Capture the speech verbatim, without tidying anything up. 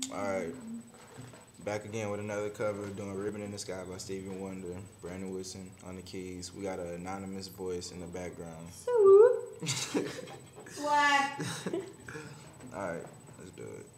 Alright. Back again with another cover, doing Ribbon in the Sky by Stevie Wonder, Brandon Wilson on the keys. We got an anonymous voice in the background. Swag. Alright, let's do it.